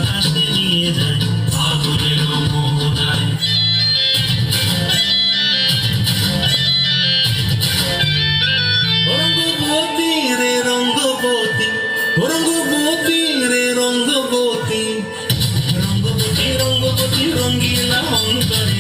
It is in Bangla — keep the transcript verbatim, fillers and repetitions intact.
বাতাসে নিয়ে যায় ফাগুনের মোহনায়। রঙ্গবতী রে রঙ্গবতী, রঙ্গবতী রে রঙ্গবতী, রঙ্গবতী রঙ্গবতী রঙ্গিলা অন্তরে